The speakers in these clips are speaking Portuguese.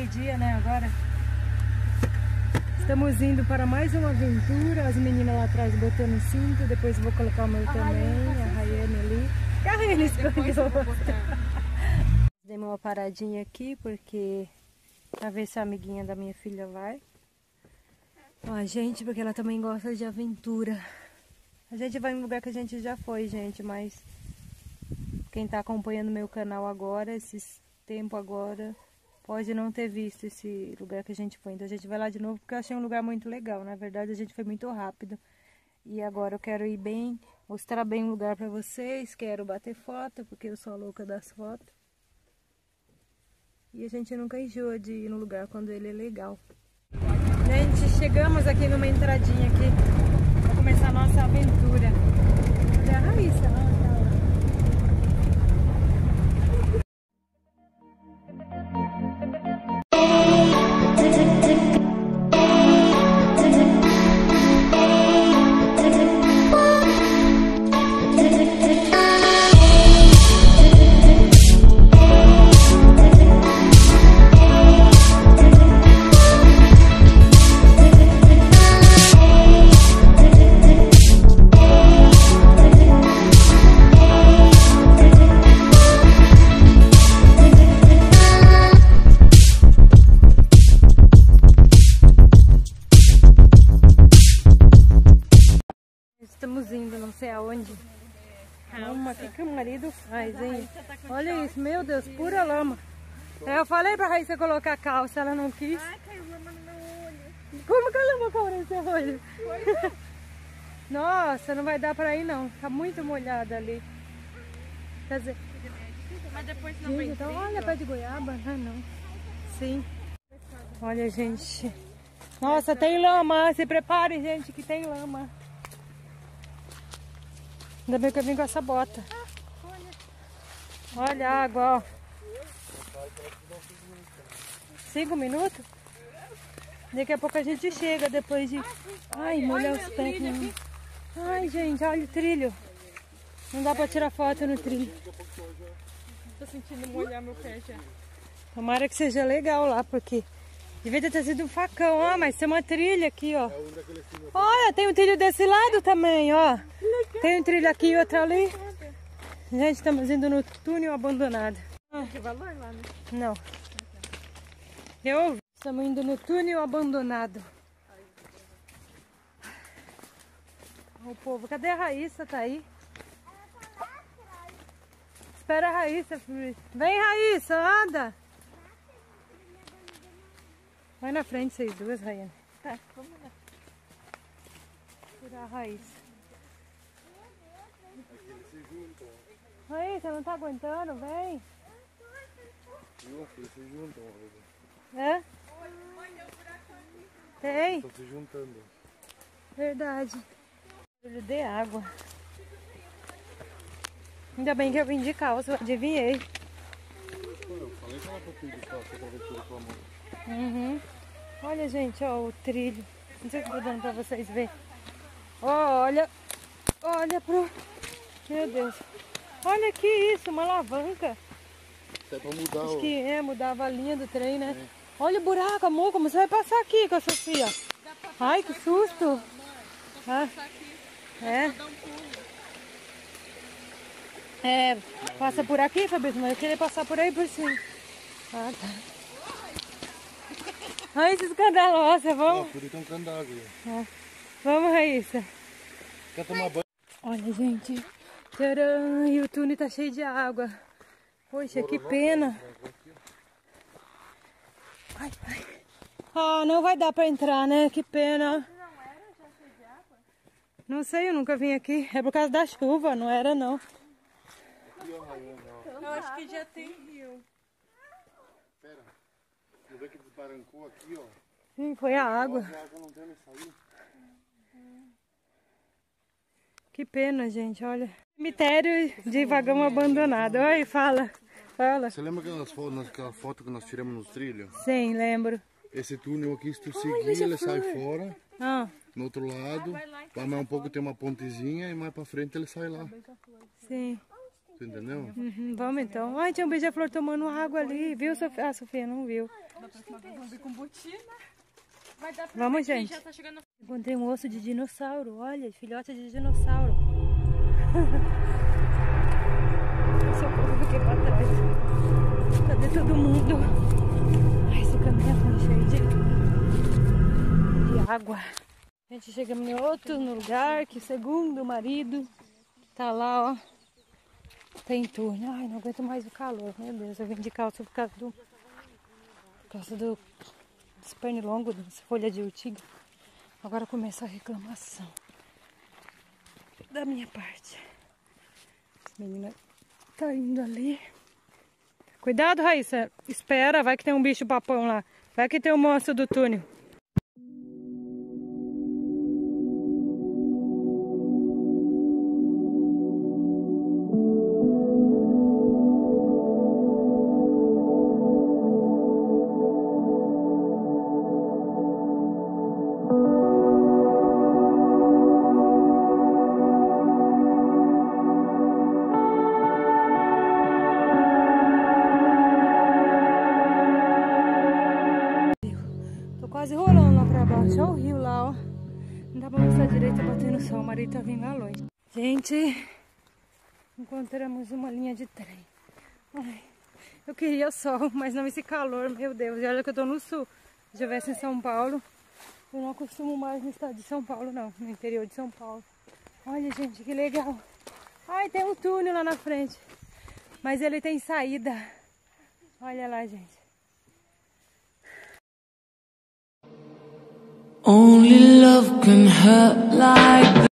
meio-dia, né, agora. Estamos indo para mais uma aventura. As meninas lá atrás botando cinto. Depois vou colocar o meu também. A Rayane ali. E a Rayane escondeu. Dei uma paradinha aqui porque pra ver se a amiguinha da minha filha vai. Ó, gente, porque ela também gosta de aventura. A gente vai em um lugar que a gente já foi, gente, mas quem tá acompanhando meu canal agora, esses tempos agora, pode não ter visto esse lugar que a gente foi. Então a gente vai lá de novo porque eu achei um lugar muito legal. Na verdade a gente foi muito rápido. E agora eu quero ir bem, mostrar bem o lugar pra vocês. Quero bater foto porque eu sou a louca das fotos. E a gente nunca enjoa de ir no lugar quando ele é legal. Gente, chegamos aqui numa entradinha aqui pra começar a nossa aventura. Cadê a Raíssa? Tá lá. Estamos indo, não sei aonde. Lama, o que o marido faz, hein? Olha isso, meu Deus, pura lama. Eu falei pra Raíssa colocar calça, ela não quis. Ai, caiu lama no meu olho. Como que a lama caiu no seu olho? Nossa, não vai dar pra ir não, tá muito molhada ali. Quer dizer, Mas depois não gente, vem então, frio. olha, pé de goiaba, não. Sim. Olha, gente. Nossa, tem lama, se prepare, gente, que tem lama. Ainda bem que eu vim com essa bota. Olha a água, ó. 5 minutos? Daqui a pouco a gente chega depois de... Ai, molhar os pés. Ai, gente, olha o trilho. Não dá pra tirar foto no trilho. Tô sentindo molhar meu pé já. Tomara que seja legal lá, porque... Devia ter sido um facão, ó, mas tem uma trilha aqui, ó. Olha, tem um trilho desse lado também, ó. Tem um trilho aqui e outro ali. Gente, estamos indo no túnel abandonado. Tem valor lá, né? Não. Eu ouvi. Estamos indo no túnel abandonado. O povo, cadê a Raíssa? Tá aí? Espera a Raíssa, filho. Vem, Raíssa, anda. Vai na frente vocês duas, Rayane. Tá, vamos lá. Tirar a Raíssa. Raíssa, não tá aguentando? Vem. Eles se juntam. É? Tem? Estão se juntando. Verdade. Eu dei água. Ainda bem que eu vim de calça, eu adivinhei. Eu falei que ela tá pedindo calça pra ver tudo com a mão. Uhum. Olha, gente, ó, o trilho. Não sei se tá dando pra vocês verem. Ó, olha. Olha pro... Meu Deus. Olha que isso, uma alavanca. Isso é pra mudar Acho o... que mudava a linha do trem, né? Olha o buraco, amor, como você vai passar aqui com a Sofia? Ai, que susto. Ah, é? É, passa por aqui, Fabrício, mas eu queria passar por aí por cima. Ah, tá. Ai, que escandalosa, vamos? Por isso tem um candado aqui. É. Vamos, Raíssa. Quer tomar banho? Olha, gente. Tcharam, e o túnel tá cheio de água. Poxa, que pena. Ai, ai. Ah, não vai dar pra entrar, né? Que pena. Não era já cheio de água? Não sei, eu nunca vim aqui. É por causa da chuva, não era não. Eu acho que já tem rio. Pera. Você vê que desbarancou aqui, ó. Sim, foi a água. A água não deve sair. Que pena, gente, olha. Cemitério de vagão abandonado. Oi, fala. Fala. Você lembra aquela foto que nós tiramos nos trilhos? Sim, lembro. Esse túnel aqui, se tu seguir, ele sai fora. Ah, No outro lado, vai mais um pouco, tem uma pontezinha e mais pra frente ele sai lá. sim. Tu ainda não? Uhum, vamos então. Ai, tinha um beija-flor tomando água ali. Viu, Sofia? Ah, Sofia não viu. Da próxima vez vamos vir com botina. Vai dar pra Vamos, ver que gente. já tá chegando. Encontrei um osso de dinossauro. Olha, filhote de dinossauro. Socorro, fiquei pra trás. Cadê todo mundo? Ai, esse caminhão tá cheio de água. A gente chegamos em outro lugar que, segundo o marido, tá lá, ó. Tem túnel. Ai, não aguento mais o calor. Meu Deus, eu vim de calça por causa dos pernilongos, das folhas de urtiga. Agora começa a reclamação da minha parte. Essa menina tá indo ali. Cuidado, Raíssa. Espera, vai que tem um bicho papão lá. Vai que tem um monstro do túnel. Quase rolando lá pra baixo. Olha o rio lá, ó. Não dá pra mostrar direito, tá batendo sol. O marido tá vindo lá longe. Gente, encontramos uma linha de trem. Ai, eu queria sol, mas não esse calor, meu Deus. E olha que eu tô no sul. Se eu estivesse em São Paulo, eu não costumo mais no estado de São Paulo, não. No interior de São Paulo. Olha, gente, que legal. Ai, tem um túnel lá na frente. Mas ele tem saída. Olha lá, gente. Only love can hurt like that.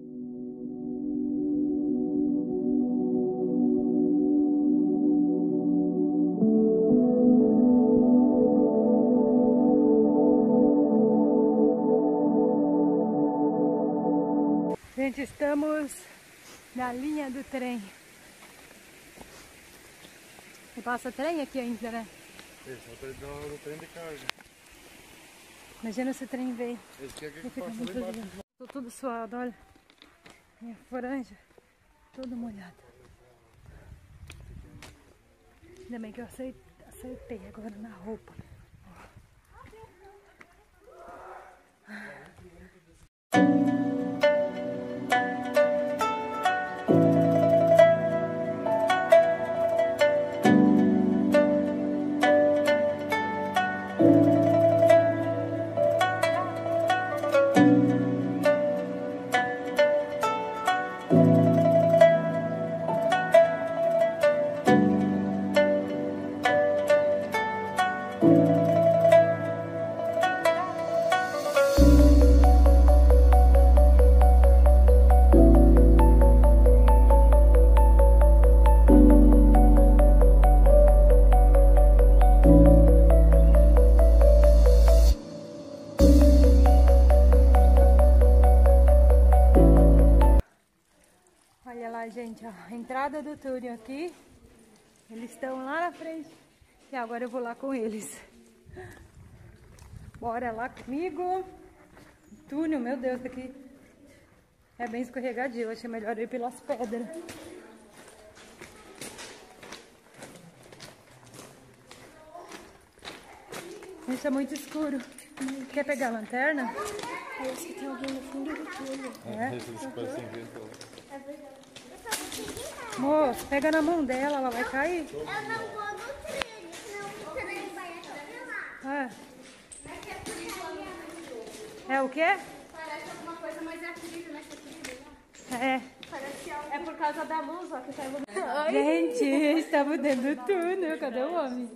Gente, estamos na linha do trem. E passa trem aqui ainda, né? Esse é o trem de carga. Imagina se o trem veio. Esse aqui é que Eu fico passa muito lá embaixo. doida. Tô tudo suado, olha. Minha franja toda molhada. Ainda bem que eu acertei agora na roupa. Olha lá, gente, ó, a entrada do túnel aqui. Eles estão lá na frente. E agora eu vou lá com eles. Bora lá comigo. Túnel, meu Deus, aqui é bem escorregadio. Eu achei melhor ir pelas pedras. Gente, é muito escuro. Quer pegar a lanterna? Parece que tem alguém no fundo do túnel. É? Eles parecem vento. É verdade. Moço, pega na mão dela, ela vai cair. Eu não vou no trilho, senão o trem vai atropelar. É o quê? Parece alguma coisa, mas é trilho, né? É. Parece algo. É por causa da luz, ó, que tá iluminando. Gente, estamos dentro do túnel. Cadê o homem?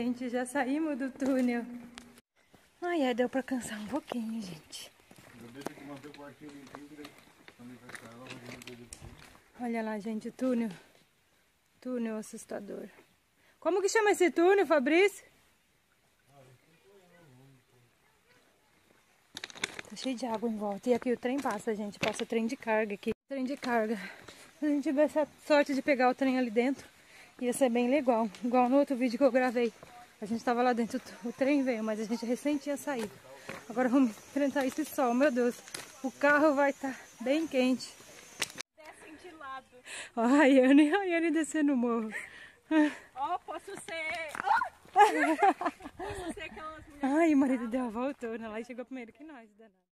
gente, já saímos do túnel. Ai, deu pra cansar um pouquinho, gente. Olha lá, gente, o túnel. Túnel assustador. Como que chama esse túnel, Fabrício? Tá cheio de água em volta. E aqui o trem passa, gente. Passa o trem de carga aqui. Trem de carga. Se a gente tivesse a sorte de pegar o trem ali dentro, ia ser bem legal. Igual no outro vídeo que eu gravei. A gente tava lá dentro, o trem veio, mas a gente recém tinha saído. Agora vamos enfrentar esse sol, meu Deus. O carro vai estar bem quente. Descem de lado. Ó, a Rayane descendo o morro. Ó, posso ser... Posso ser aquelas mulheres... Ai, o marido dela voltou, né? Lá e chegou primeiro que nós, danado.